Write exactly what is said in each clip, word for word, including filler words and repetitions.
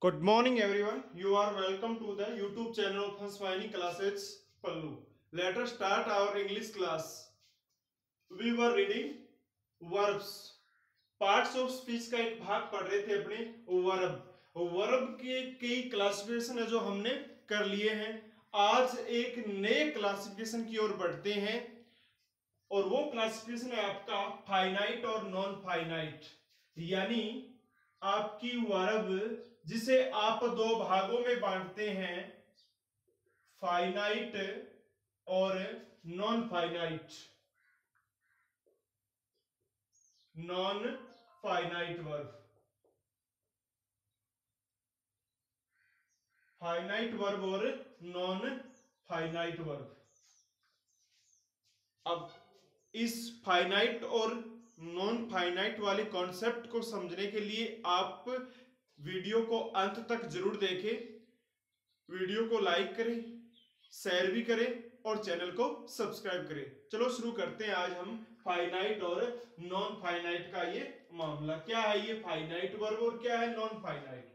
Good morning, everyone. You are welcome to the YouTube channel of Hanswani Classes Pallu. Let us start our English class. We were reading verbs. Parts of speech का एक भाग पढ़ रहे थे अपने verb verb के कई classification है जो हमने कर लिए हैं। आज एक नए क्लासिफिकेशन की ओर बढ़ते हैं और वो क्लासिफिकेशन है आपका फाइनाइट और नॉन फाइनाइट, यानी आपकी वर्ब जिसे आप दो भागों में बांटते हैं, फाइनाइट और non finite. Non finite verb, finite verb और नॉन फाइनाइट वर्ब। अब इस फाइनाइट और नॉन फाइनाइट वाले कॉन्सेप्ट को समझने के लिए आप वीडियो को अंत तक जरूर देखें। वीडियो को लाइक करें, शेयर भी करें और चैनल को सब्सक्राइब करें। चलो शुरू करते हैं। आज हम फाइनाइट और नॉन फाइनाइट का ये मामला, क्या है ये फाइनाइट वर्ब और क्या है नॉन फाइनाइट।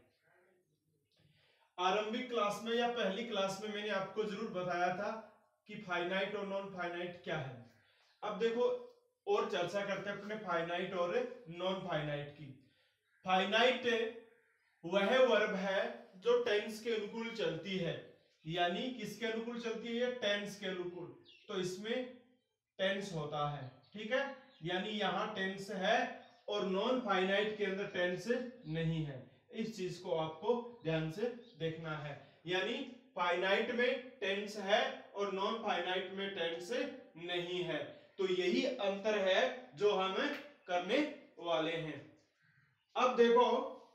आरंभिक क्लास में या पहली क्लास में मैंने आपको जरूर बताया था कि फाइनाइट और नॉन फाइनाइट क्या है। अब देखो और चर्चा करते हैं अपने फाइनाइट और नॉन फाइनाइट की। फाइनाइट वह वर्ब है जो टेंस के अनुकूल चलती है, यानी किसके अनुकूल चलती है, टेंस के अनुकूल। तो इसमें टेंस होता है, ठीक है, यानी यहां टेंस है और नॉन फाइनाइट के अंदर टेंस नहीं है। इस चीज को आपको ध्यान से देखना है, यानी फाइनाइट में टेंस है और नॉन फाइनाइट में टेंस नहीं है। तो यही अंतर है जो हम करने वाले हैं। अब देखो,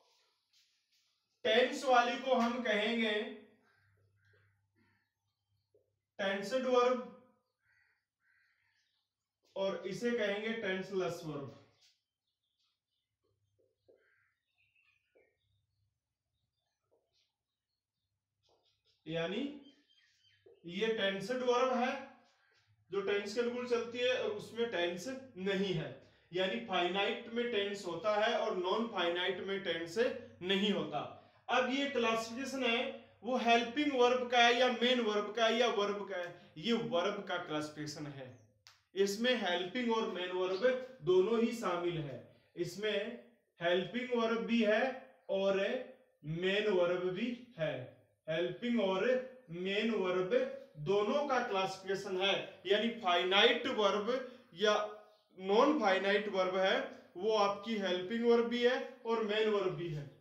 टेंस वाली को हम कहेंगे टेंस्ड वर्ब और इसे कहेंगे टेंसलेस वर्ब। यानी ये टेंस्ड वर्ब है जो टेंस के अनुकूल चलती है और उसमें टेंस नहीं है, यानी फाइनाइट में टेंस होता है और नॉन फाइनाइट में टेंस नहीं होता। अब ये क्लासिफिकेशन है वो हेल्पिंग वर्ब का है या मेन वर्ब का है या वर्ब का है, ये वर्ब का क्लासिफिकेशन है। इसमें हेल्पिंग और मेन वर्ब दोनों ही शामिल है। इसमें हेल्पिंग वर्ब भी है और मेन वर्ब भी है। हेल्पिंग और मेन वर्ब दोनों का क्लासिफिकेशन है, यानी फाइनाइट वर्ब या नॉन फाइनाइट वर्ब है वो आपकी हेल्पिंग वर्ब भी है और मेन वर्ब भी है।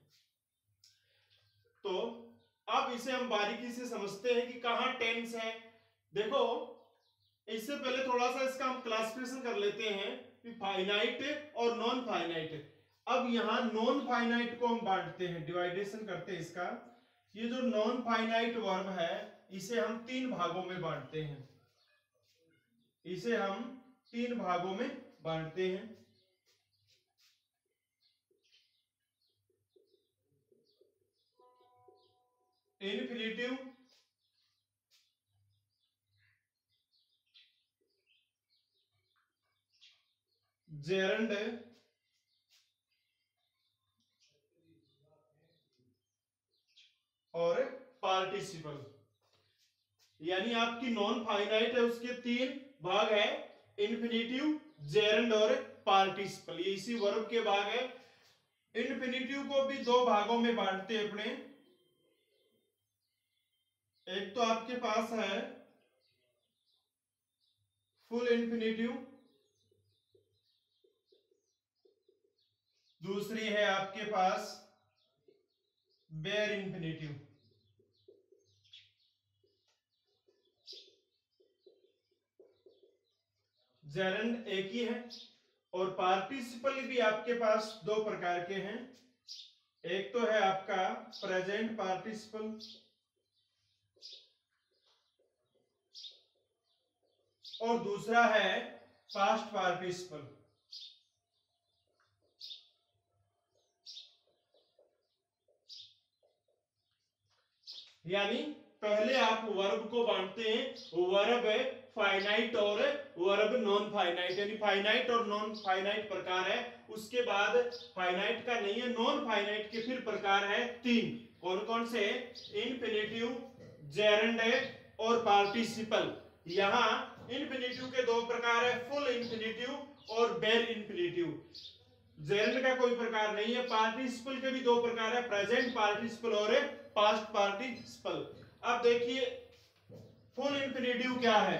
तो अब इसे हम बारीकी से समझते हैं कि कहां टेंस है। देखो, इससे पहले थोड़ा सा इसका हम क्लासिफिकेशन कर लेते हैं कि फाइनाइट और नॉन फाइनाइट। अब यहां नॉन फाइनाइट को हम बांटते हैं, डिवाइडेशन करते हैं इसका। ये जो नॉन फाइनाइट वर्ब है इसे हम तीन भागों में बांटते हैं। इसे हम तीन भागों में बांटते हैं। इन्फिनिटिव, जेरंड और पार्टिसिपल। यानी आपकी नॉन फाइनाइट है उसके तीन भाग है, इन्फिनिटिव, जेरंड और पार्टिसिपल। ये इसी वर्ब के भाग है। इन्फिनिटिव को भी दो भागों में बांटते हैं अपने। एक तो आपके पास है फुल इन्फिनिटिव, दूसरी है आपके पास बेयर इन्फिनिटिव। जेरंड एक ही है और पार्टिसिपल भी आपके पास दो प्रकार के हैं। एक तो है आपका प्रेजेंट पार्टिसिपल और दूसरा है पास्ट पार्टिसिपल। यानी पहले आप वर्ब को बांटते हैं, वर्ब फाइनाइट और वर्ब नॉन फाइनाइट, यानी फाइनाइट और नॉन फाइनाइट प्रकार है। उसके बाद फाइनाइट का नहीं है, नॉन फाइनाइट के फिर प्रकार है तीन। कौन कौन से? इन्फिनेटिव, जेरेंड और पार्टिसिपल। यहाँ इन्फिनेटिव के दो प्रकार है, फुल इन्फिनेटिव और बेर इन्फिनेटिव। जेरेंड का कोई प्रकार नहीं है। पार्टिसिपल के भी दो प्रकार है, प्रेजेंट पार्टिसिपल और पास्ट पार्टिसिपल। अब देखिए फुल इन्फिनेटिव क्या है?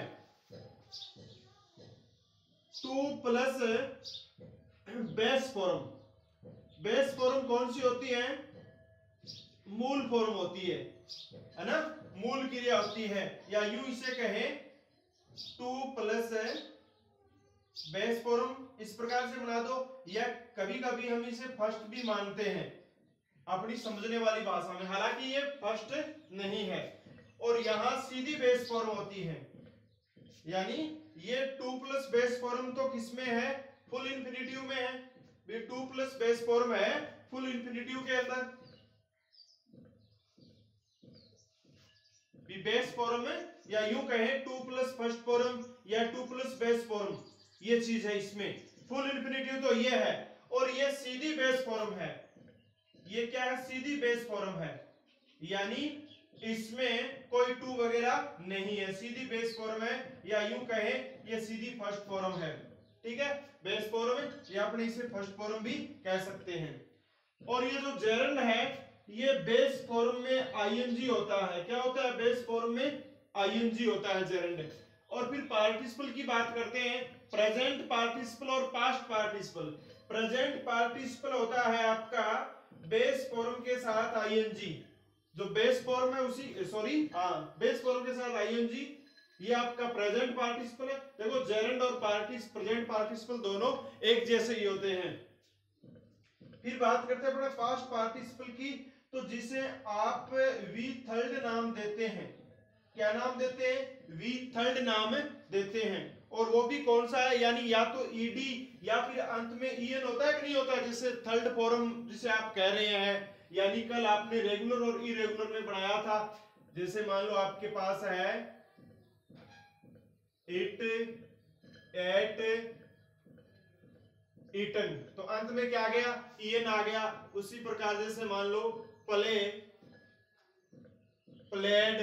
To plus base form. Base form कौन सी होती है? मूल फॉर्म होती है, है ना, मूल क्रिया होती है। या यूं इसे कहें टू प्लस बेस फॉर्म, इस प्रकार से बना दो। या कभी कभी हम इसे फर्स्ट भी मानते हैं अपनी समझने वाली भाषा में, हालांकि ये फर्स्ट नहीं है। और यहां सीधी बेस फॉर्म होती है, यानी ये टू प्लस बेस फॉर्म तो किसमें है? फुल इन्फिनेटिव में है। ये टू प्लस बेस फॉर्म है फुल इन्फिनेटिव के अंदर। बेस फॉर्म में, या यूं कहें टू प्लस फर्स्ट फॉर्म या टू प्लस बेस फॉर्म, ये चीज है इसमें। फुल इन्फिनेटिव तो ये है, और ये सीधी बेस फॉर्म है। ये क्या है? सीधी बेस फॉर्म है, यानी इसमें कोई टू वगैरह नहीं है, सीधी बेस फॉर्म है। या यूं कहें ये सीधी फर्स्ट फॉर्म है। ठीक है, बेस फॉर्म है, या अपने इसे फर्स्ट फॉर्म भी कह सकते हैं। और ये जो जेरेंड है ये बेस फॉर्म में आईएनजी होता है। क्या होता है? बेस फॉर्म में आईएनजी होता है जेरेंड। और फिर पार्टिसिपल की बात करते हैं, प्रेजेंट पार्टिसिपल और पास्ट पार्टिसिपल। प्रेजेंट पार्टिसिपल होता है आपका बेस फॉर्म के साथ आईएनजी। जो बेस फॉर्म है उसी, सॉरी हाँ, बेस फॉर्म के साथ आईएनजी, ये आपका प्रेजेंट पार्टिसिपल है। देखो जेरेंड और पार्टिस प्रेजेंट पार्टिसिपल दोनों एक जैसे ही होते हैं। फिर बात करते हैं अपने पास्ट पार्टिसिपल की, तो जिसे आप वी थर्ड नाम देते हैं। क्या नाम देते हैं? वी थर्ड नाम देते हैं। और वो भी कौन सा है? यानी या तो ईडी या फिर अंत में ईएन होता है कि नहीं होता है, जैसे थर्ड फॉर्म जिसे आप कह रहे हैं। यानी कल आपने रेगुलर और इरेगुलर में बनाया था। जैसे मान लो आपके पास है इट, एट, ईटन, तो अंत में क्या आ गया? ईएन आ गया। उसी प्रकार जैसे मान लो प्ले, प्लेड,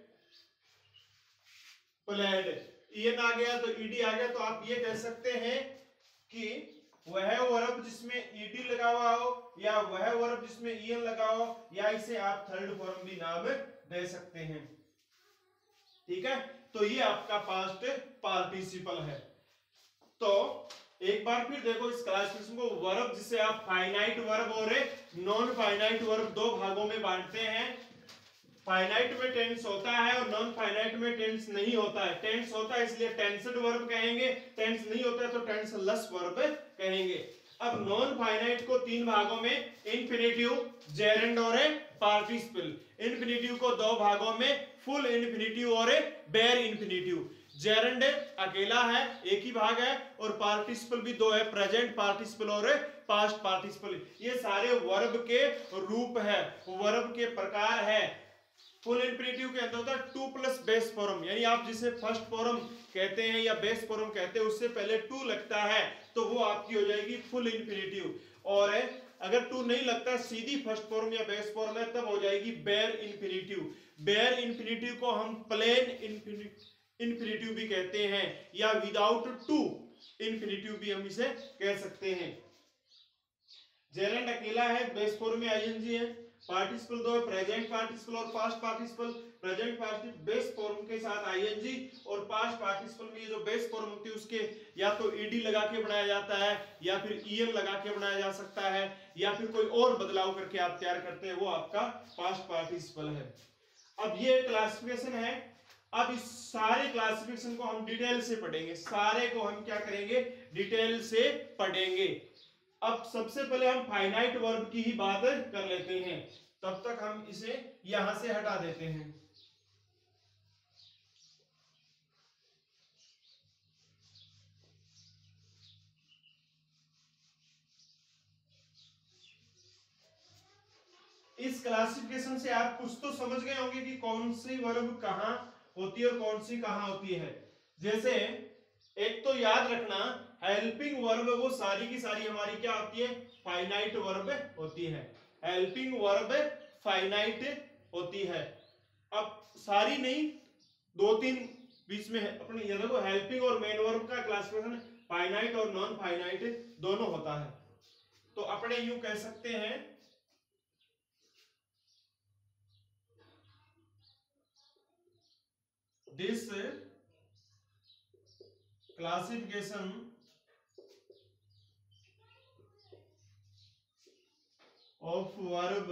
प्लेड, ईएन आ गया तो ईडी आ गया। तो आप ये कह सकते हैं कि वह वर्ब जिसमें ईडी लगा हुआ हो, या वह वर्ब जिसमें ईएन लगा हो, या इसे आप थर्ड फॉर्म भी नाम दे सकते हैं। ठीक है, तो ये आपका पास्ट पार्टिसिपल है। तो एक बार फिर देखो इस क्लासिफिकेशन को, वर्ब जिसे आप फाइनाइट वर्ब और नॉन फाइनाइट वर्ब दो भागों में बांटते हैं। फाइनाइट में टेंस होता है और नॉन फाइनाइट में टेंस नहीं होता है। टेंस होता है इसलिए टेंस्ड वर्ब कहेंगे, टेंस नहीं होता है तो टेंसलेस वर्ब कहेंगे। अब नॉन फाइनाइट को तीन भागों में, इन्फिनेटिव, जेरेंड और पार्टिसिपल। इन्फिनेटिव को दो भागों में, फुल इन्फिनेटिव और बेर इन्फिनेटिव। जेरेंड अकेला है, एक ही भाग है, और पार्टिसिपल भी दो है, प्रेजेंट पार्टिसिपल और पास्ट पार्टिसिपल। ये सारे वर्ब के रूप है, वर्ब के प्रकार है। फुल इन्फिनेटिव के अंदर होता है टू प्लस बेस फॉर्म, यानी आप जिसे फर्स्ट फॉर्म कहते हैं या बेस फॉर्म कहते हैं, उससे पहले टू लगता है तो वो आपकी हो जाएगी फुल इन्फिनेटिव। और अगर टू नहीं लगता, सीधी फर्स्ट फॉर्म या बेस फॉर्म है, तब हो जाएगी बेर इन्फिनेटिव। बेर इन्फिनेटिव को हम प्लेन इन्फिनेटिव इन्फिनेटिव भी कहते हैं, या विदाउट टू इन्फिनेटिव भी हम इसे कह सकते हैं। जेरेंड अकेला है, बेस फॉर्म में आईएनजी है। पार्टिसिपल दो है, प्रेजेंट पार्टिसिपल और past participle. Present participle base form के साथ आईएनजी, और पास्ट पार्टिसिपल में जो बेस फॉर्म होती है उसके या तो ईडी लगा के बनाया जाता है, या फिर ईएन लगा के बनाया जा सकता है, या फिर कोई और बदलाव करके आप तैयार करते हैं, वो आपका पास्ट पार्टिसिपल है। अब ये क्लासिफिकेशन है। अब इस सारे क्लासिफिकेशन को हम डिटेल से पढ़ेंगे, सारे को हम क्या करेंगे? डिटेल से पढ़ेंगे। अब सबसे पहले हम फाइनाइट वर्ब की ही बात कर लेते हैं, तब तक हम इसे यहां से हटा देते हैं। इस क्लासिफिकेशन से आप कुछ तो समझ गए होंगे कि कौन सी वर्ब कहां होती है और कौन सी कहां होती है। जैसे एक तो याद रखना, हेल्पिंग वर्ब वो सारी की सारी हमारी क्या होती है, फाइनाइट वर्ब होती है। हेल्पिंग वर्ब फाइनाइट होती है। अब सारी नहीं, दो तीन बीच में है अपने, ये देखो हेल्पिंग और मेन वर्ब का क्लासिफिकेशन फाइनाइट और नॉन फाइनाइट दोनों होता है। तो अपने यूं कह सकते हैं, दिस क्लासिफिकेशन ऑफ वर्ब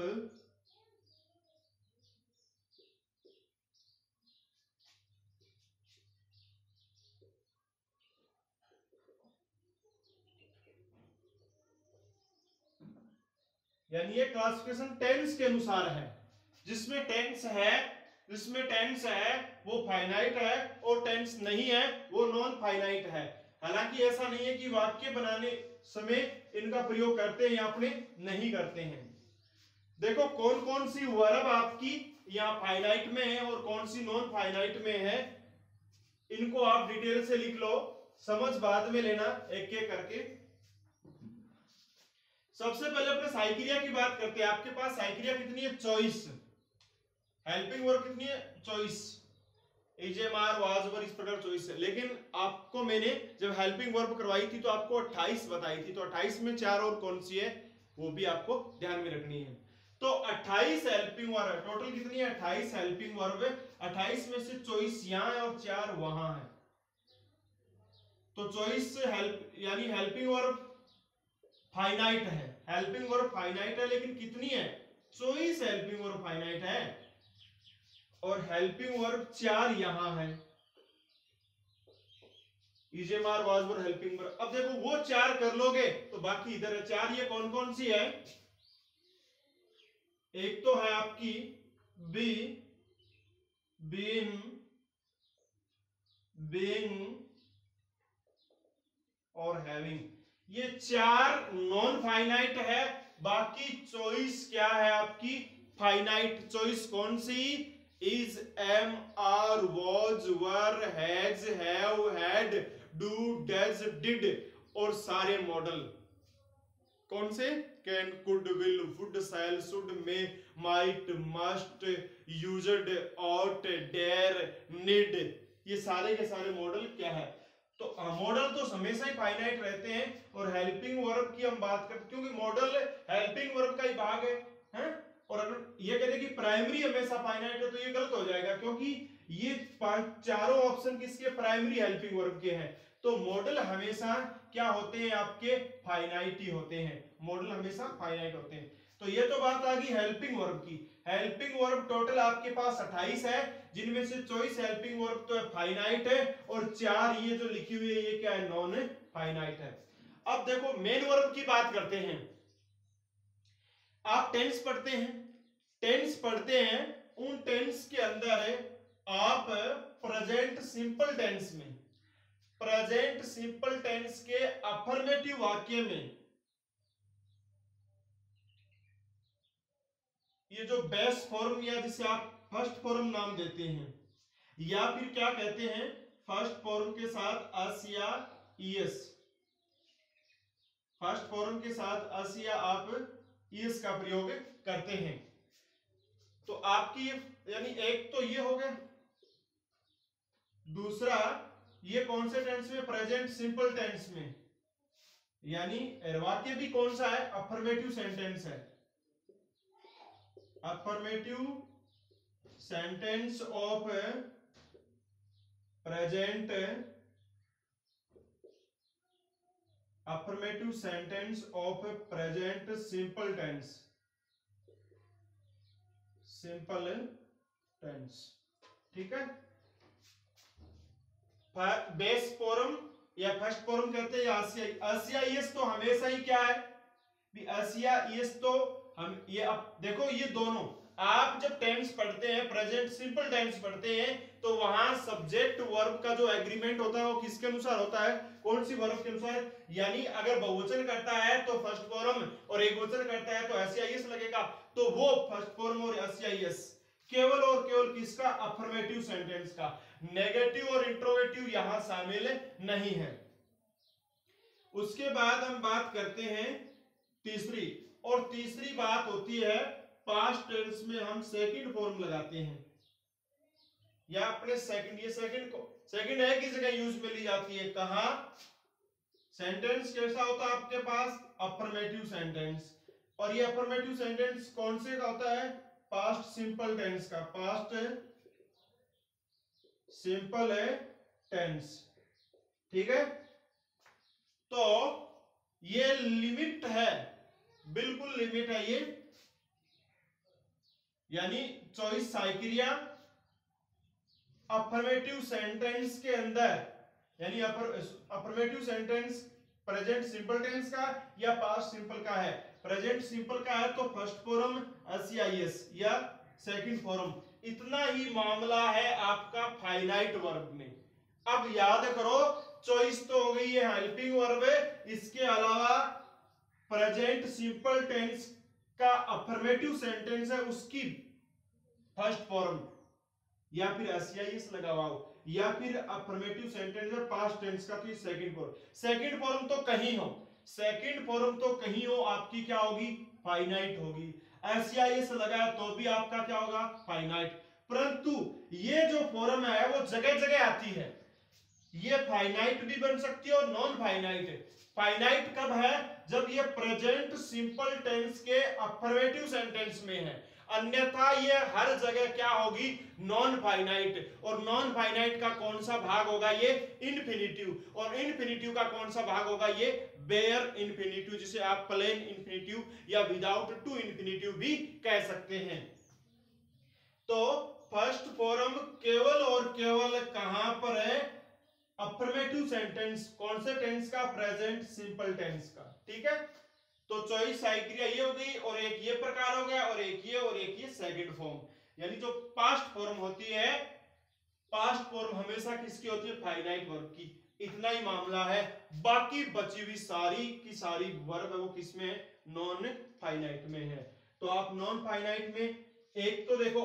यानी ये क्लासिफिकेशन टेंस के अनुसार है। जिसमें टेंस है जिसमें टेंस है वो फाइनाइट है, और टेंस नहीं है वो नॉन फाइनाइट है। हालांकि ऐसा नहीं है कि वाक्य बनाने समय इनका प्रयोग करते हैं या अपने नहीं करते हैं। देखो कौन कौन सी वर्ब आपकी यहाँ फाइनाइट में है और कौन सी नॉन फाइनाइट में है, इनको आप डिटेल से लिख लो, समझ बाद में लेना एक एक करके। सबसे पहले अपने साइक्रिया की बात करते हैं। आपके पास साइक्रिया कितनी है, चौबीस। हेल्पिंग वर्ब कितनी है, चौबीस। इजेमार वाजवर इस प्रकार चौबीस है। लेकिन आपको मैंने जब हेल्पिंग वर्ब करवाई थी तो आपको अट्ठाईस बताई थी, तो अट्ठाईस में चार और कौन सी है वो भी आपको ध्यान में रखनी है। तो अट्ठाईस हेल्पिंग वर्ब, टोटल कितनी है, अट्ठाईस हेल्पिंग वर्ब। अट्ठाईस में से चौबीस यहां है और चार वहां है, तो चौबीस हेल्प यानी हेल्पिंग वर्ब फाइनाइट है। हेल्पिंग वर्ब फाइनाइट है, लेकिन कितनी है, चौबीस हेल्पिंग वर्ब फाइनाइट है, और हेल्पिंग वर्ब चार यहां है। Is am are was were helping verb. अब देखो वो चार कर लोगे तो बाकी इधर है चार। ये कौन कौन सी है, एक तो है आपकी बी, बीन, बीइंग और हैविंग। ये चार नॉन फाइनाइट है, बाकी चॉइस क्या है आपकी फाइनाइट। चॉइस कौन सी, is, am, are, was, were, has, have, had, do, does, did, और सारे मॉडल कौन से, can, could, will, would, shall, should, may, might, must, used, ought, dare, need, ये सारे के सारे मॉडल क्या है। तो मॉडल तो हमेशा ही फाइनाइट रहते हैं। और हेल्पिंग वर्ब की हम बात करते, क्योंकि मॉडल हेल्पिंग वर्ब का ही भाग है, हैं? और अगर ये कहते कि प्राइमरी हमेशा फाइनाइट है तो ये गलत हो जाएगा, क्योंकि ये चारों ऑप्शन किसके, प्राइमरी हेल्पिंग वर्ब के हैं। तो मॉडल हमेशा क्या होते हैं आपके, फाइनाइट ही होते हैं। मॉडल हमेशा फाइनाइट होते हैं। तो ये तो बात आ गई हेल्पिंग वर्ब की। हेल्पिंग वर्ब टोटल आपके पास अट्ठाईस है, जिनमें से चॉइस हेल्पिंग वर्ब तो फाइनाइट है, और चार ये जो लिखी हुई है ये क्या है, नॉन फाइनाइट है। अब देखो मेन वर्ब की बात करते हैं। आप टेंस पढ़ते हैं, टेंस पढ़ते हैं, उन टेंस के अंदर आप प्रेजेंट सिंपल टेंस में, प्रेजेंट सिंपल टेंस के अफर्मेटिव वाक्य में ये जो बेस फॉर्म या जिसे आप फर्स्ट फॉर्म नाम देते हैं, या फिर क्या कहते हैं, फर्स्ट फॉर्म के साथ अस या ईएस, फर्स्ट फॉर्म के साथ अस या आप ईएस का प्रयोग करते हैं। तो आपकी यानी एक तो ये हो गया, दूसरा ये कौन से टेंस में, प्रेजेंट सिंपल टेंस में, यानी वाक्य भी कौन सा है, अफर्मेटिव सेंटेंस है। Affirmative sentence of present, affirmative sentence of present simple tense, simple tense, ठीक है। बेस फॉर्म या फर्स्ट फॉर्म कहते हैं, आसिया आसिया यस तो हमेशा ही क्या है, आसिया यस तो हम ये अब देखो ये दोनों आप जब टेंस पढ़ते हैं, प्रेजेंट सिंपल टेंस पढ़ते हैं, तो वहां सब्जेक्ट वर्ब का जो एग्रीमेंट होता है वो किसके अनुसार होता है, कौन सी वर्ब के अनुसार। यानी अगर बहुवचन करता है तो फर्स्ट फॉर्म, और एक वचन करता है तो एसआईएस लगेगा, तो वो फर्स्ट फॉर्म और एसआईएस केवल और केवल किसका, अफर्मेटिव सेंटेंस का। नेगेटिव और इंट्रोगेटिव यहां शामिल नहीं है। उसके बाद हम बात करते हैं तीसरी, और तीसरी बात होती है पास्ट टेंस में हम सेकंड फॉर्म लगाते हैं, या अपने सेकंड, ये सेकंड को सेकंड है किस जगह यूज में ली जाती है, कहा सेंटेंस कैसा होता है आपके पास, अफर्मेटिव सेंटेंस। और ये अफर्मेटिव सेंटेंस कौन से का होता है, पास्ट सिंपल टेंस का, पास्ट सिंपल है टेंस, ठीक है। तो ये लिमिट है, बिल्कुल लिमिट है ये, यानी चॉइस साइक्रिया अफर्मेटिव सेंटेंस के अंदर, यानी affirmative sentence present simple tense का या पास्ट सिंपल का है, प्रेजेंट सिंपल का है तो फर्स्ट फॉर्म एसईआईएस या सेकंड फॉर्म, इतना ही मामला है आपका फाइनाइट वर्ब में। अब याद करो, चॉइस तो हो गई है हेल्पिंग वर्ब, इसके अलावा प्रेजेंट सिंपल टेंस का अफर्मेटिव सेंटेंस है उसकी फर्स्ट फॉर्म, या फिर एसईआईएस लगाओ, या फिर अफर्मेटिव सेंटेंस है पास्ट टेंस का तो सेकंड फॉर्म। सेकंड फॉर्म तो कहीं हो, सेकंड फॉर्म तो कहीं हो आपकी क्या होगी, फाइनाइट होगी। एसईआईएस लगाया तो भी आपका क्या होगा, फाइनाइट। परंतु ये जो फॉर्म है वो जगह जगह आती है, ये फाइनाइट भी बन सकती है और नॉन फाइनाइट। फाइनाइट कब है, जब ये प्रेजेंट सिंपल टेंस के अफर्मेटिव सेंटेंस में है, अन्यथा ये हर जगह क्या होगी, नॉन फाइनाइट। और नॉन फाइनाइट का कौन सा भाग होगा, ये इन्फिनिटिव, और इन्फिनिटिव का कौन सा भाग होगा, ये बेयर इन्फिनिटिव, जिसे आप प्लेन इन्फिनिटिव या विदाउट टू इन्फिनिटिव भी कह सकते हैं। तो फर्स्ट फॉर्म केवल और केवल कहां पर है, अफर्मेटिव सेंटेंस, कौन से टेंस का, प्रेजेंट सिंपल टेंस का, ठीक है। तो चॉइस साइक्रिया ये हो गई, और एक ये प्रकार हो गया, और एक ये, और एक ये सेकंड फॉर्म। यानी जो पास्ट फॉर्म होती है, पास्ट फॉर्म हमेशा किसकी होती है, फाइनाइट वर्ब की, इतना ही मामला है। बाकी बची हुई सारी की सारी वर्ब है वो किसमें है, नॉन फाइनाइट में है। तो आप नॉन फाइनाइट में एक तो देखो,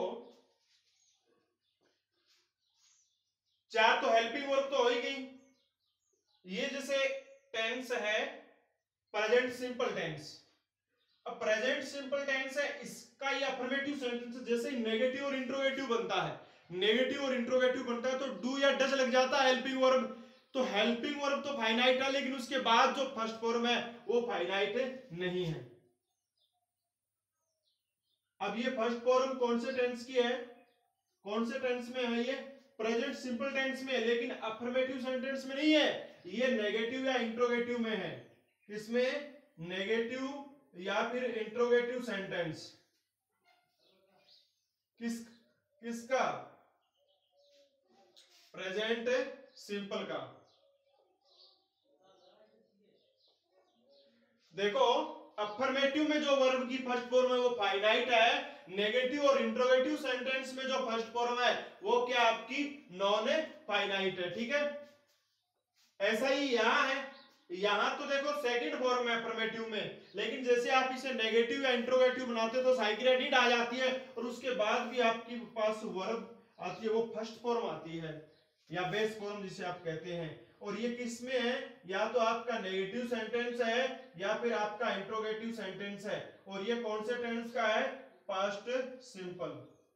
चार तो हेल्पिंग वर्ब तो हो ही गई, ये जैसे टेंस है प्रेजेंट सिंपल टेंस, अब प्रेजेंट सिंपल टेंस है, इसका ये अफर्मेटिव सेंटेंस जैसे ही नेगेटिव और इंट्रोगेटिव बनता है, नेगेटिव और इंट्रोगेटिव बनता है तो डू या डज लग जाता है हेल्पिंग वर्ब। तो हेल्पिंग वर्ब तो फाइनाइट है, लेकिन उसके बाद जो फर्स्ट फॉर्म है वो फाइनाइट नहीं है। अब ये फर्स्ट फॉर्म कौन से टेंस की है, कौन से टेंस में है, ये प्रेजेंट सिंपल टेंस में है, लेकिन अफर्मेटिव सेंटेंस में नहीं है, ये नेगेटिव या इंट्रोगेटिव में है। इसमें नेगेटिव या फिर इंट्रोगेटिव सेंटेंस, किस किसका, प्रेजेंट सिंपल का। देखो अफर्मेटिव में जो वर्ब की फर्स्ट फॉर्म है वो फाइनाइट है, नेगेटिव और इंट्रोगेटिव सेंटेंस में जो फर्स्ट फॉर्म है वो क्या आपकी नॉन फाइनाइट है, ठीक है। ऐसा ही यहां है, यहां तो देखो सेकंड फॉर्म है अफर्मेटिव में, लेकिन जैसे आप इसे नेगेटिव या इंट्रोगेटिव बनाते तो साइक्रिया डिड आ जाती है, और उसके बाद भी आपके पास वर्ब आती है वो फर्स्ट फॉर्म आती है, या बेस फॉर्म जिसे आप कहते हैं। और ये किस में है, या तो आपका नेगेटिव सेंटेंस है या फिर आपका इंट्रोगेटिव सेंटेंस है, और ये कौन से टेंस का है, पास्ट सिंपल,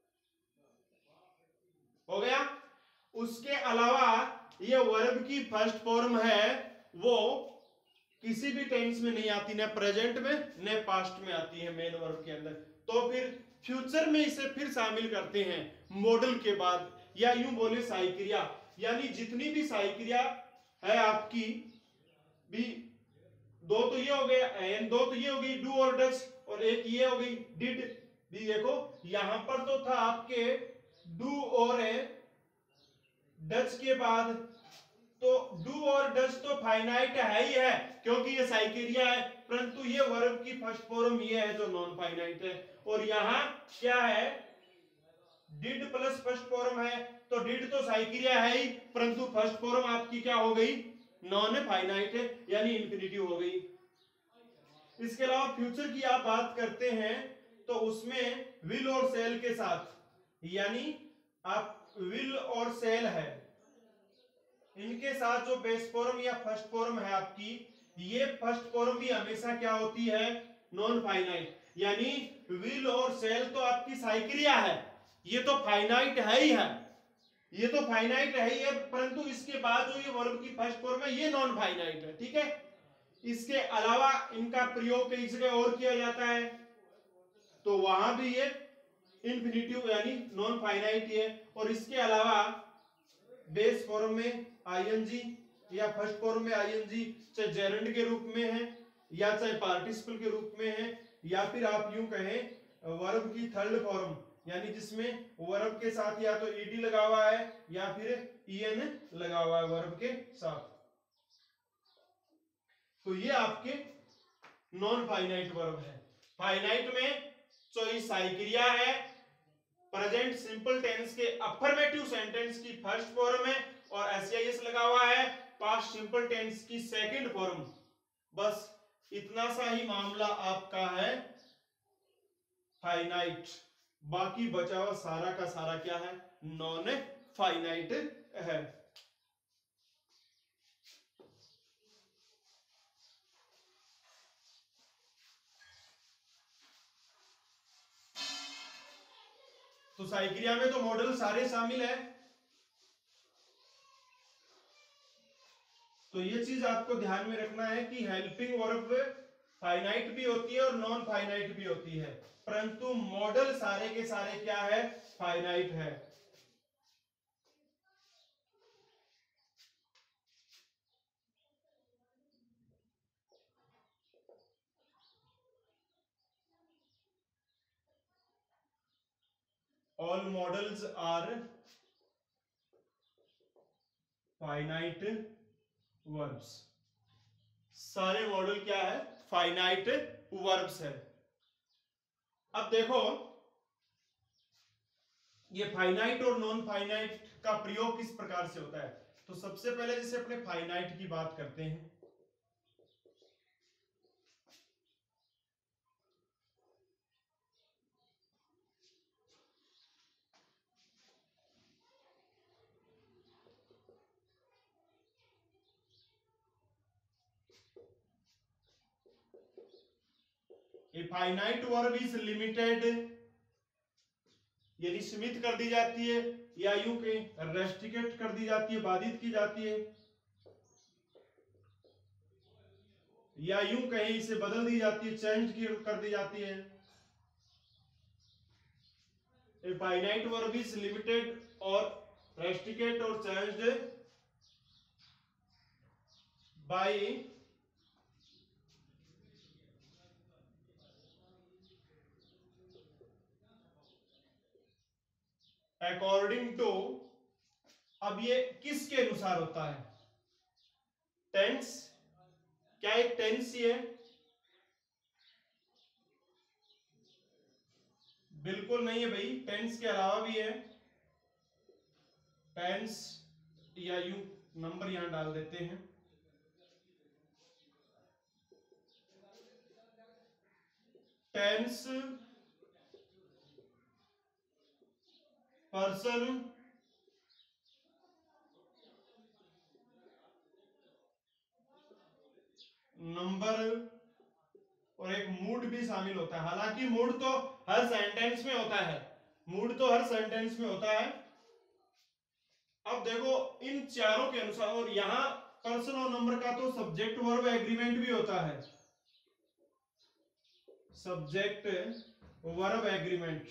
हो गया। उसके अलावा ये वर्ब की फर्स्ट फॉर्म है वो किसी भी टेंस में नहीं आती, न प्रेजेंट में न पास्ट में आती है मेन वर्ब के अंदर। तो फिर फ्यूचर में इसे फिर शामिल करते हैं मॉडल के बाद, या यूं बोले साइक्रिया, यानी जितनी भी साइक्रिया है आपकी भी, दो तो ये हो गए, दो तो ये हो गई डू और डज, और एक ये हो गई डिड भी। देखो यहां पर तो था आपके डू और डज के बाद, तो डू और डज तो फाइनाइट है ही है क्योंकि ये साइक्रिया है, परंतु ये वर्ब की फर्स्ट फॉर्म ये है जो नॉन फाइनाइट है। और यहां क्या है, डिड प्लस फर्स्ट फॉर्म है, तो डिड तो साइक्रिया है ही, परंतु फर्स्ट फॉर्म आपकी क्या हो गई, नॉन फाइनाइट है, यानी इंफिनिटिव हो गई। इसके अलावा फ्यूचर की आप बात करते हैं तो उसमें विल और सेल के साथ, यानी आप विल और सेल है, इनके साथ जो बेस फॉर्म या फर्स्ट फॉर्म है आपकी, ये फर्स्ट फॉर्म भी हमेशा क्या होती है, नॉन फाइनाइट। यानी विल और सेल तो आपकी साइक्रिया है, ये तो फाइनाइट है ही है, ये तो फाइनाइट है ही है, परंतु इसके बाद जो ये वर्ब की फर्स्ट फॉर्म है ये नॉन फाइनाइट है। ठीक है, इसके अलावा इनका प्रयोग कई जगह और किया जाता है, तो वहां भी ये इंफिनिटिव यानी नॉन फाइनाइट है। और इसके अलावा बेस फॉर्म में आईएनजी या फर्स्ट फॉर्म में आईएनजी चाहे जेरेंड के रूप में है या चाहे पार्टिसिपल के रूप में है, या फिर आप यूं कहें वर्ब की थर्ड फॉर्म, यानी जिसमें वर्ब के साथ या तो ईडी लगा हुआ है या फिर ईएन लगा हुआ है वर्ब के साथ, तो ये आपके नॉन फाइनाइट वर्ब है। फाइनाइट में चॉइस साइक्रिया है, प्रेजेंट सिंपल टेंस के अफर्मेटिव सेंटेंस की फर्स्ट फॉर्म है, और एसआईएस लगा हुआ है पास्ट सिंपल टेंस की सेकंड फॉर्म। बस इतना सा ही मामला आपका है फाइनाइट, बाकी बचा हुआ सारा का सारा क्या है, नॉन फाइनाइट है। तो साइक्रिया में तो मॉडल सारे शामिल है, तो ये चीज आपको ध्यान में रखना है कि हेल्पिंग वर्ब फाइनाइट भी होती है और नॉन फाइनाइट भी होती है, परंतु मॉडल सारे के सारे क्या है, फाइनाइट है। All modals are finite verbs, सारे मॉडल क्या है, फाइनाइट वर्ब्स है। अब देखो ये फाइनाइट और नॉन फाइनाइट का प्रयोग किस प्रकार से होता है, तो सबसे पहले जैसे अपने फाइनाइट की बात करते हैं, a finite verb is limited, यानी सीमित कर दी जाती है, या यूं के रेस्ट्रिकेट कर दी जाती है, बाधित की जाती है, या यूं कहें इसे बदल दी जाती है, चेंज कर दी जाती है। A finite verb is limited और रेस्ट्रिकेट और चेंज्ड बाय अकॉर्डिंग टू, अब ये किसके अनुसार होता है, टेंस, क्या एक टेंस ही है, बिल्कुल नहीं है भाई, टेंस के अलावा भी है, टेंस या यू नंबर यहां डाल देते हैं, टेंस, पर्सन, नंबर और एक मूड भी शामिल होता है। हालांकि मूड तो हर सेंटेंस में होता है, मूड तो हर सेंटेंस में होता है। अब देखो इन चारों के अनुसार, और यहां पर्सन और नंबर का तो सब्जेक्ट वर्ब एग्रीमेंट भी होता है, सब्जेक्ट वर्ब एग्रीमेंट।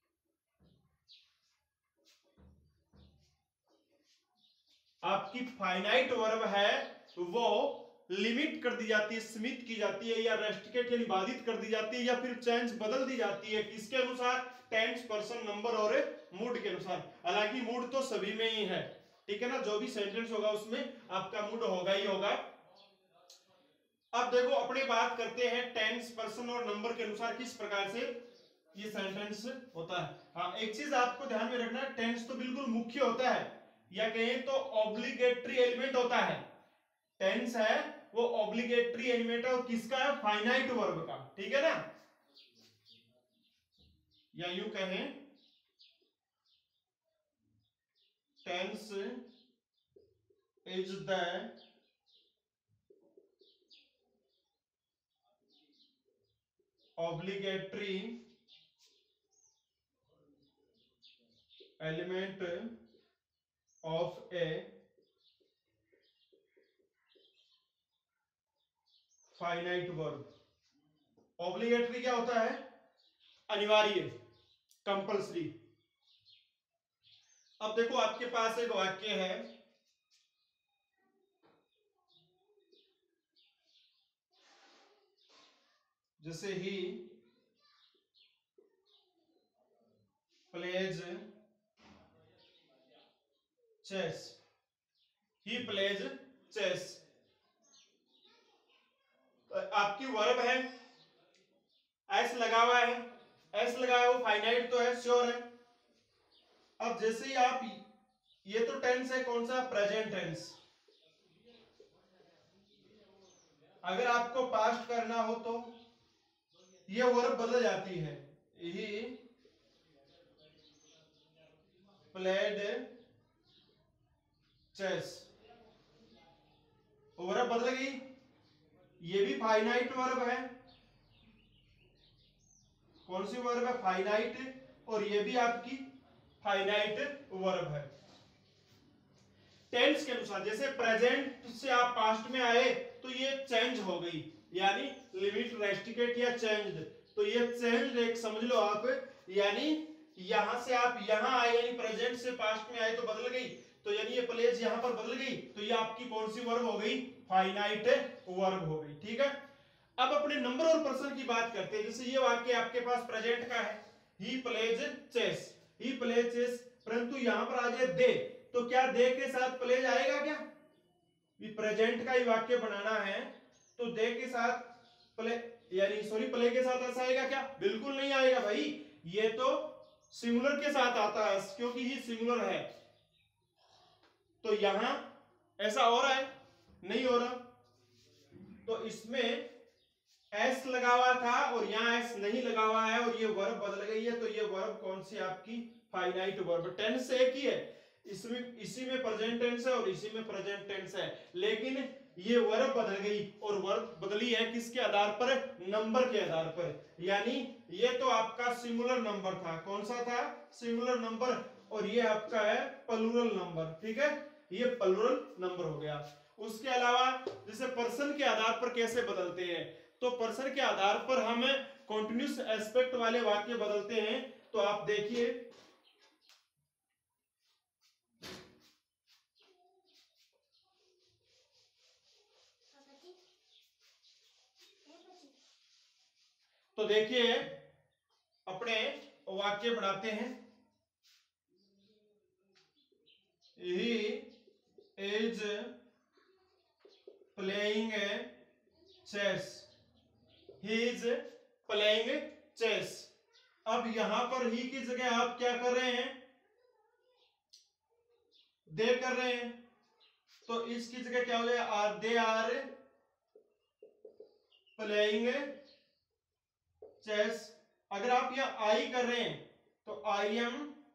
आपकी फाइनाइट वर्ब है वो लिमिट कर दी जाती है, सीमित की जाती है, या रेस्ट्रिकेट यानी बाधित कर दी जाती है, या फिर चेंज बदल दी जाती है, किसके अनुसार, टेंस, पर्सन, नंबर और मूड के अनुसार। हालांकि मूड तो सभी में ही है, ठीक है ना, जो भी सेंटेंस होगा उसमें आपका मूड होगा ही होगा। अब देखो अपने बात करते हैं टेंस, पर्सन और नंबर के अनुसार किस प्रकार से ये सेंटेंस होता है। हाँ, एक चीज आपको ध्यान में रखना है, टेंस तो बिल्कुल मुख्य होता है, या कहें तो ऑब्लिगेटरी एलिमेंट होता है। टेंस है वो ऑब्लिगेटरी एलिमेंट है, किसका है, फाइनाइट वर्ब का, ठीक है ना, या यूं कहें tense is the obligatory element of a finite verb। Obligatory क्या होता है? अनिवार्य, कंपल्सरी। अब देखो आपके पास एक वाक्य है, जैसे he plays chess, he plays chess. आपकी वर्ब है, एस लगा हुआ है, एस लगा है वो फाइनाइट तो है, श्योर है। अब जैसे ही आप, ये तो टेंस है, कौन सा? Present tense. अगर आपको पास्ट करना हो तो ये वर्ब बदल जाती है, ही प्लेड चेस, वर्ब बदल गई। ये भी फाइनाइट वर्ब है, कौन सी वर्ब है? फाइनाइट। और ये भी आपकी फाइनाइट वर्ब है। टेंस के अनुसार, जैसे प्रेजेंट से आप पास्ट में आए तो ये चेंज हो गई, यानी लिमिट, रेस्टिकेट या चेंज्ड। तो ये चेंज्ड एक समझ लो आप, यानी यहां से आप यहां आए, यानी प्रेजेंट से पास्ट में आए तो बदल गई, तो यानी ये प्लेस यहां पर बदल गई, तो ये आपकी कौन सी वर्ब हो गई? फाइनाइट वर्ब हो गई। ठीक है, अब अपने नंबर और पर्सन की बात करते हैं। जैसे ये वाक्य आपके पास प्रेजेंट का है, he plays chess, he plays chess, परंतु यहां पर आ जाए दे, तो क्या दे के साथ प्लेज आएगा क्या? ये प्रेजेंट का ही वाक्य बनाना है, तो दे के साथ प्ले, यानी सॉरी प्ले के साथ ऐसा आएगा क्या? बिल्कुल नहीं आएगा भाई, ये तो सिंगुलर के साथ आता है, क्योंकि ही सिंगुलर है। तो यहां ऐसा हो रहा है? नहीं हो रहा। तो इसमें एस लगा हुआ था और यहां एस नहीं लगा हुआ है, और ये वर्ब बदल गई है, तो ये वर्ब कौन सी? आपकी फाइनाइट वर्ब। टेंस एक ही है, इसमें इसी में प्रेजेंट टेंस है और इसी में प्रेजेंट टेंस है, लेकिन ये वर्ब बदल गई, और वर्ब बदली है किसके आधार पर? नंबर के आधार पर। यानी ये तो आपका सिंगुलर नंबर था, कौन सा था? सिंगुलर नंबर, और ये आपका है प्लूरल नंबर। ठीक है, ये प्लूरल नंबर हो गया। उसके अलावा जैसे पर्सन के आधार पर कैसे बदलते हैं, तो पर्सन के आधार पर हम कॉन्टिन्यूस एस्पेक्ट वाले वाक्य बदलते हैं। तो आप देखिए, तो देखिए अपने वाक्य बनाते हैं। He is playing chess, he is playing chess. अब यहां पर ही की जगह आप क्या कर रहे हैं? दे कर रहे हैं, तो इसकी जगह क्या हो जाए? Are, they are playing chess. अगर आप यहां आई कर रहे हैं तो I am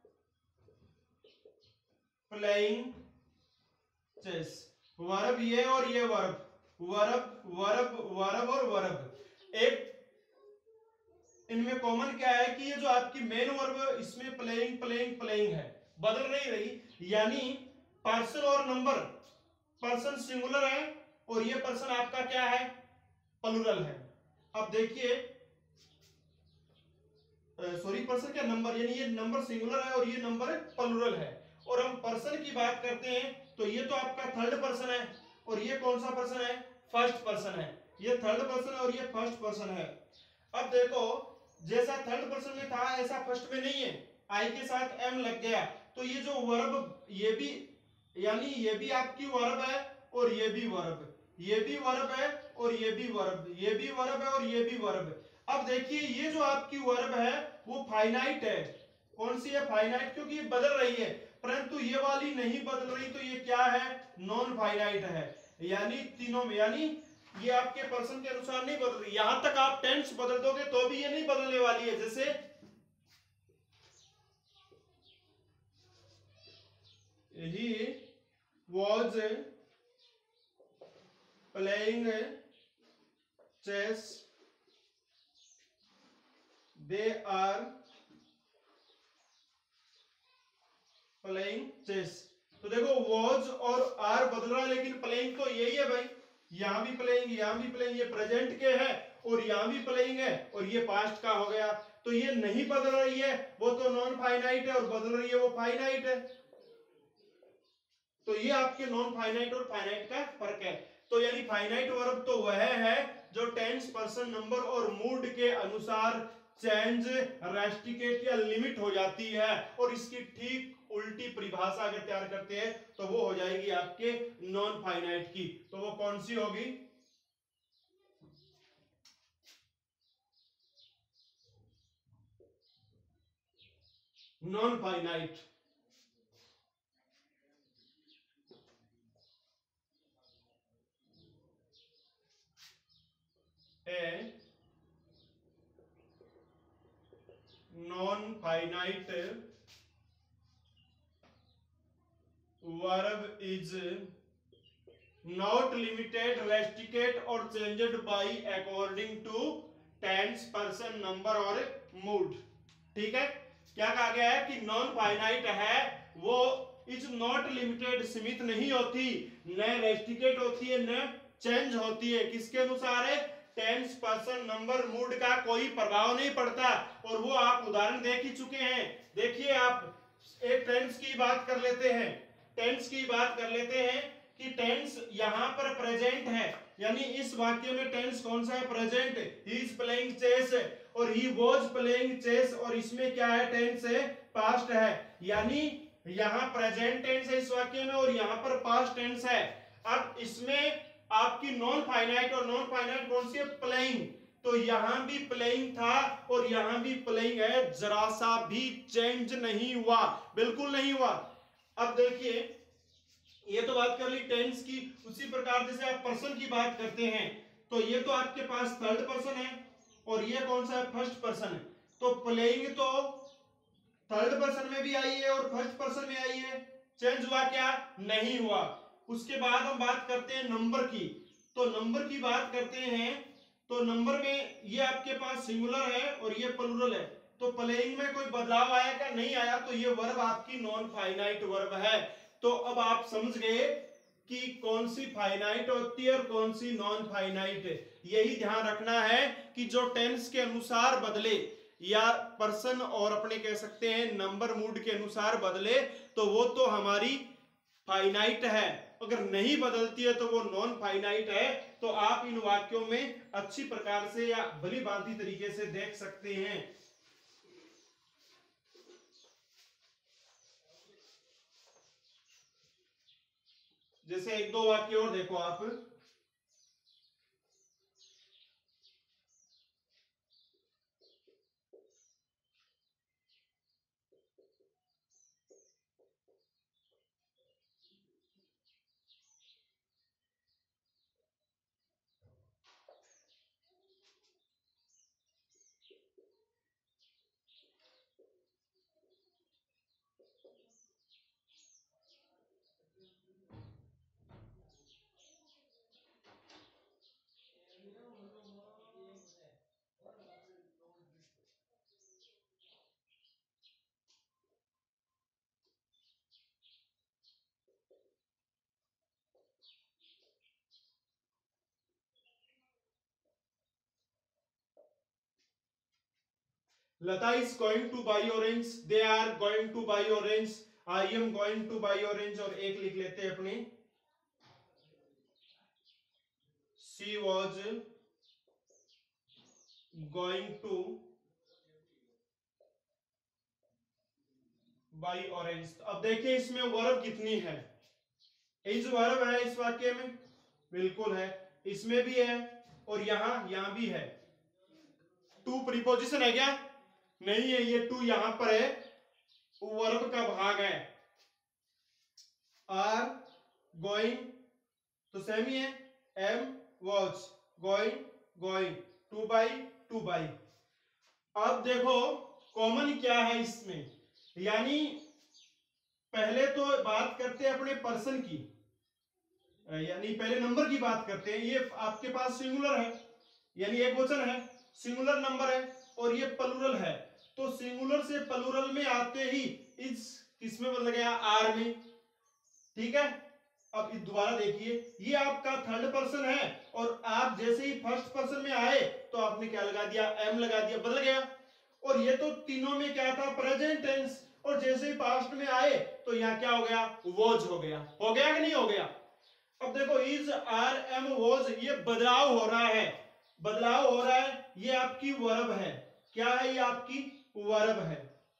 playing chess. Verb ये और ये वर्ब, वर्ब वर्ब वर्ब और वर्ब। एक इनमें कॉमन क्या है कि ये जो आपकी मेन वर्ब, इसमें प्लेइंग प्लेइंग प्लेइंग है, बदल नहीं रही। यानी पर्सन और नंबर, पर्सन सिंगुलर है और ये पर्सन आपका क्या है? प्लूरल है। अब देखिए, सॉरी पर्सन क्या, नंबर, यानी ये नंबर सिंगुलर है और ये नंबर प्लूरल है। और हम पर्सन की बात करते हैं तो ये तो आपका थर्ड पर्सन है, और ये कौन सा पर्सन है? फर्स्ट पर्सन है। ये थर्ड पर्सन है और ये फर्स्ट पर्सन है। अब देखो, जैसा थर्ड पर्सन में था ऐसा फर्स्ट में नहीं है, आई के साथ एम लग गया, तो ये जो वर्ब, ये भी, यानी ये भी आपकी वर्ब है और ये भी वर्ब, ये भी वर्ब है और ये भी वर्ब, ये भी वर्ब है और ये भी वर्ब। अब देखिए, ये जो आपकी वर्ब है वो फाइनाइट है। कौन सी है? फाइनाइट, क्योंकि ये बदल रही है, परंतु ये वाली नहीं बदल रही, तो ये क्या है? नॉन फाइनाइट है। यानी तीनों में, यानी ये आपके पर्सन के अनुसार नहीं बदल रही। यहां तक आप टेंस बदल दोगे तो भी ये नहीं बदलने वाली है। जैसे was playing chess, they are playing chess। तो देखो was और are बदल रहा है, लेकिन playing तो यही है भाई, यहां भी playing, यहां भी playing, ये प्रेजेंट के है और यहां भी playing है और ये पास्ट का हो गया। तो ये नहीं बदल रही है, वो तो नॉन फाइनाइट है, और बदल रही है वो फाइनाइट है। तो ये आपके नॉन फाइनाइट और फाइनाइट का फर्क है। तो यानी फाइनाइट वर्ब तो वह है जो टेंस, पर्सन, नंबर और मूड के अनुसार चेंज, रेस्ट्रिकेट या लिमिट हो जाती है, और इसकी ठीक उल्टी परिभाषा अगर तैयार करते हैं तो वो हो जाएगी आपके नॉन फाइनाइट की। तो वो कौन सी होगी? Non finite. A non finite verb is not limited, restricted और changed by according to tense, person, number और मूड। ठीक है, क्या कहा गया है कि नॉन फाइनाइट है वो इज नॉट लिमिटेड, सीमित नहीं होती, न रेस्ट्रिकेट होती है, न चेंज होती है। किसके अनुसार है? टेंस, पर्सन, नंबर, मूड का कोई प्रभाव नहीं पड़ता। और वो आप उदाहरण देख ही चुके हैं। देखिए, आप एक टेंस की बात कर लेते हैं, टेंस की बात कर लेते हैं कि टेंस यहां पर प्रेजेंट है, यानी इस वाक्य में टेंस कौन सा है? Present. He is playing chess और ही वाज प्लेइंग चेस, और इसमें क्या है? टेंस है, पास्ट है। यानी यहां प्रेजेंट टेंस है इस वाक्य में और यहां पर पास्ट टेंस है। अब इसमें आपकी नॉन फाइनाइट, और नॉन फाइनाइट कौन सी है? प्लेइंग। तो यहां भी प्लेइंग था और यहां भी प्लेइंग है, जरा सा भी चेंज नहीं हुआ, बिल्कुल नहीं हुआ। अब देखिए, ये तो बात कर ली टेंस की। उसी प्रकार जैसे आप पर्सन की बात करते हैं, तो ये तो आपके पास थर्ड पर्सन है और ये कौन सा है? फर्स्ट पर्सन है। तो प्लेइंग तो थर्ड पर्सन में भी आई है और फर्स्ट पर्सन में आई है, चेंज हुआ क्या? नहीं हुआ। उसके बाद हम बात करते हैं नंबर की। तो नंबर की बात करते हैं तो नंबर में ये आपके पास सिंगुलर है और ये प्लूरल है। तो प्लेइंग में कोई बदलाव आया क्या? नहीं आया। तो ये वर्ब आपकी नॉन फाइनाइट वर्ब है। तो अब आप समझ गए कि कौन सी फाइनाइट होती है और कौन सी नॉन फाइनाइट है। यही ध्यान रखना है कि जो टेंस के अनुसार बदले या पर्सन और अपने कह सकते हैं नंबर, मूड के अनुसार बदले, तो वो तो हमारी फाइनाइट है। अगर नहीं बदलती है तो वो नॉन फाइनाइट है। तो आप इन वाक्यों में अच्छी प्रकार से या भली भांति तरीके से देख सकते हैं। जैसे एक दो वाक्य और देखो आप। Lata is going to buy orange, they are going to buy orange, I am going to buy orange। और एक लिख लेते हैं अपनी, she was going to buy orange। अब देखिए इसमें वर्ब कितनी है? इस वर्ब है इस वाक्य में, बिल्कुल है, इसमें भी है और यहां यहां भी है। टू प्रीपोजिशन है क्या? नहीं है, ये टू यहां पर है, वर्ब का भाग है। आर गोइंग तो सेम ही है, am watch going going, two by two by. अब देखो कॉमन क्या है इसमें, यानी पहले तो बात करते हैं अपने पर्सन की। यानी पहले नंबर की बात करते हैं। ये आपके पास सिंगुलर है यानी एक वचन है, सिंगुलर नंबर है, और ये प्लूरल है। तो सिंगुलर से प्लूरल में आते ही इस किसमें बदल गया, आर में। ठीक है, अब दोबारा देखिए, ये आपका थर्ड पर्सन है और आप जैसे ही फर्स्ट पर्सन में आए तो आपने क्या लगा दिया, एम लगा दिया, बदल गया। और ये तो तीनों में क्या था, प्रेजेंट टेंस, और जैसे ही पास्ट में आए तो यहाँ क्या हो गया, वॉज हो गया। हो गया कि नहीं हो गया? अब देखो इज, आर, एम, वॉज, ये बदलाव हो रहा है, बदलाव हो रहा है, ये आपकी वर्ब है। क्या है, ये आपकी वर्ब है।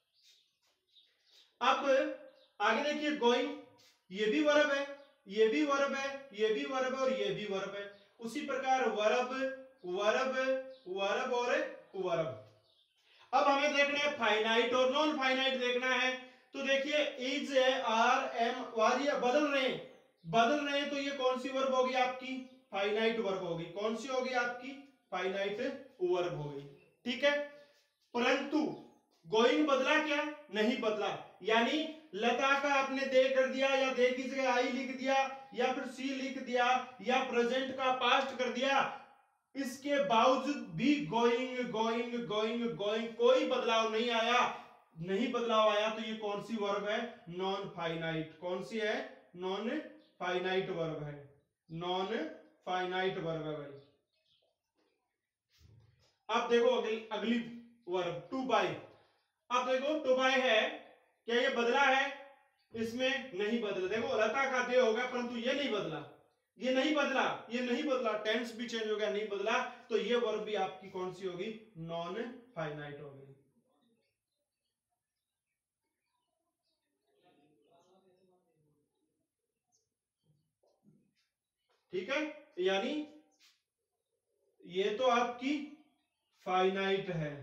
अब आगे देखिए, गोइंग, ये भी वर्ब है, ये भी वर्ब है, ये भी वर्ब है, और ये भी वर्ब है। उसी प्रकार वर्ब, वर्ब, वर्ब और वर्ब। अब हमें देखना है फाइनाइट और नॉन फाइनाइट देखना है। तो देखिए इज, आर, एम, वाज, ये बदल रहे हैं, बदल रहे हैं, तो ये कौन सी वर्ब होगी आपकी, फाइनाइट वर्ब होगी। कौन सी होगी आपकी, फाइनाइट वर्ब होगी। ठीक है, परंतु गोइंग बदला क्या, नहीं बदला। यानी लता का आपने दे कर दिया, या दे की जगह आई लिख दिया, या फिर सी लिख दिया, या प्रेजेंट का पास्ट कर दिया, इसके बावजूद भी गोइंग, गोइंग, गोइंग, गोइंग, कोई बदलाव नहीं आया, नहीं बदलाव आया, तो ये कौन सी वर्ब है, नॉन फाइनाइट। कौन सी है, नॉन फाइनाइट वर्ब है, नॉन फाइनाइट वर्ब है भाई। अब देखो अगली अगली वर्ब, टू बाय। अब देखो टू बाय है, क्या ये बदला है, इसमें नहीं बदला। देखो लता का दे होगा, परंतु ये नहीं बदला, ये नहीं बदला, ये नहीं बदला, टेंस भी चेंज हो गया, नहीं बदला, तो ये वर्ब भी आपकी कौन सी होगी, नॉन फाइनाइट होगी। ठीक है, यानी ये तो आपकी फाइनाइट है,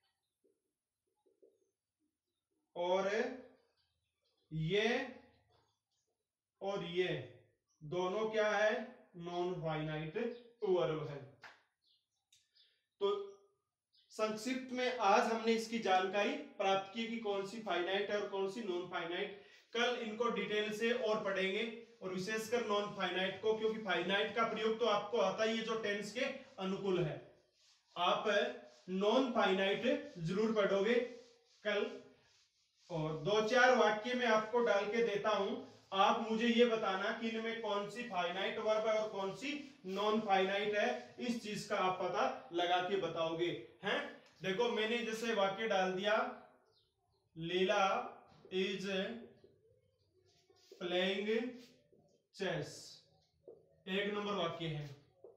और ये और ये दोनों क्या है, नॉन फाइनाइट वर्ब है। तो संक्षिप्त में आज हमने इसकी जानकारी प्राप्त की कि कौन सी फाइनाइट है और कौन सी नॉन फाइनाइट। कल इनको डिटेल से और पढ़ेंगे, और विशेषकर नॉन फाइनाइट को, क्योंकि फाइनाइट का प्रयोग तो आपको आता ही है जो टेंस के अनुकूल है। आप नॉन फाइनाइट जरूर पढ़ोगे कल, और दो चार वाक्य में आपको डाल के देता हूं, आप मुझे ये बताना कि इनमें कौन सी फाइनाइट वर्ब है और कौन सी नॉन फाइनाइट है। इस चीज का आप पता लगा के बताओगे। हैं, देखो मैंने जैसे वाक्य डाल दिया, लीला इज प्लेइंग चेस, एक नंबर वाक्य है,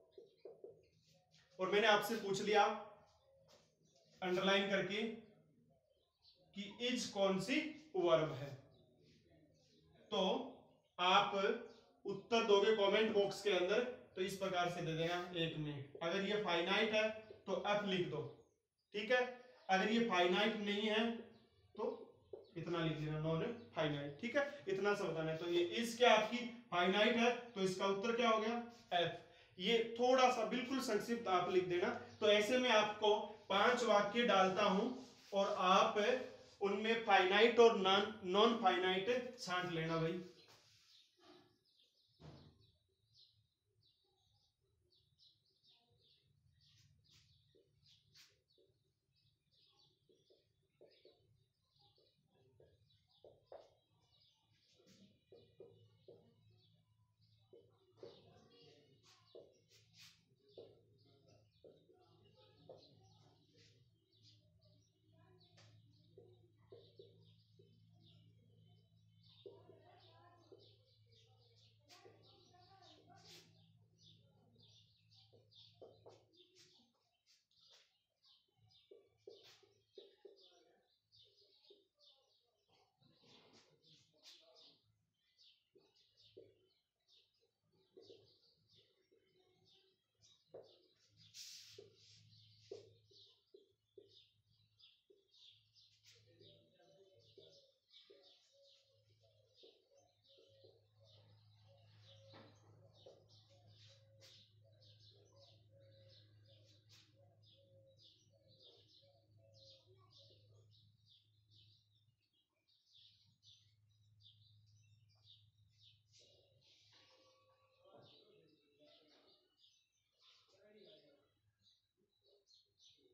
और मैंने आपसे पूछ लिया अंडरलाइन करके कि इज कौन सी वर्ब है, तो आप उत्तर दोगे कमेंट बॉक्स के अंदर। तो इस प्रकार से दे देना, एक मिनट, अगर ये फाइनाइट है तो एफ लिख दो। ठीक है, अगर ये फाइनाइट नहीं है तो इतना लिख देना, नॉन फाइनाइट। ठीक है, इतना सा बताना है। तो ये इस क्या आपकी फाइनाइट है, तो इसका उत्तर क्या हो गया, एफ। ये थोड़ा सा बिल्कुल संक्षिप्त आप लिख देना। तो ऐसे में आपको पांच वाक्य डालता हूं, और आप उनमें फाइनाइट और नॉन नॉन फाइनाइट छांट लेना भाई।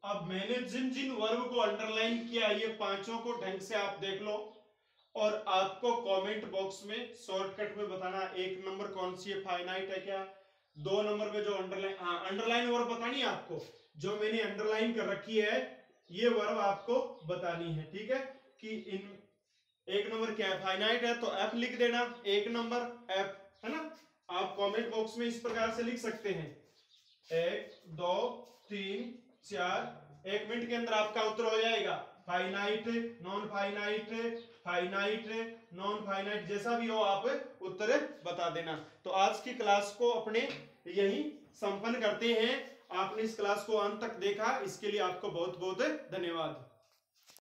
अब मैंने जिन जिन वर्ब को अंडरलाइन किया ये पांचों को ढंग से आप देख लो और आपको कमेंट बॉक्स में शॉर्टकट में बताना एक नंबर कौन सी है, फाइनाइट है क्या, दो नंबर पे जो अंडरलाइन, हाँ अंडरलाइन वर्ब बतानी है आपको, जो मैंने अंडरलाइन कर रखी है ये वर्ब आपको बतानी है, ठीक है। कि इन एक नंबर क्या है, फाइनाइट है तो एफ लिख देना, एक नंबर एफ, है ना। आप कमेंट बॉक्स में इस प्रकार से लिख सकते हैं, एक दो तीन चार, एक मिनट के अंदर आपका उत्तर हो जाएगा। Finite, non finite, finite, non finite, जैसा भी हो आप उत्तर बता देना। तो आज की क्लास को अपने यही संपन्न करते हैं। आपने इस क्लास को अंत तक देखा, इसके लिए आपको बहुत बहुत धन्यवाद।